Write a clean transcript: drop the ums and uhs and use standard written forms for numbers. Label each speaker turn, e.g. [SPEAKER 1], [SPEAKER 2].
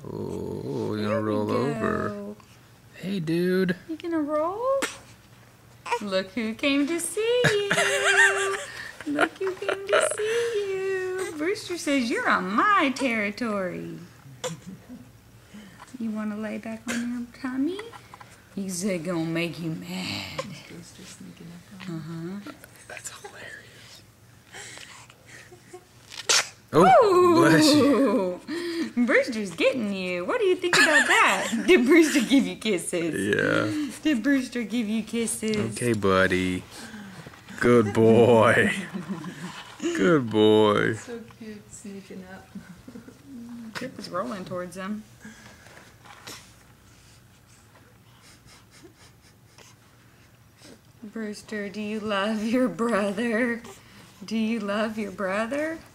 [SPEAKER 1] Oh, you're gonna roll over. Hey, dude.
[SPEAKER 2] You gonna roll? Look who came to see you. Look who came to see you. Brewster says you're on my territory. You want to lay back on your tummy? He said gonna make you mad.
[SPEAKER 3] Brewster sneaking up on
[SPEAKER 1] Uh-huh. That's hilarious. Oh, bless you.
[SPEAKER 2] Brewster's getting you. What do you think about that? Did Brewster give you kisses?
[SPEAKER 1] Yeah.
[SPEAKER 2] Did Brewster give you kisses?
[SPEAKER 1] Okay, buddy. Good boy. Good boy.
[SPEAKER 3] So cute, sneaking up.
[SPEAKER 2] Tripp is rolling towards him. Brewster, do you love your brother? Do you love your brother?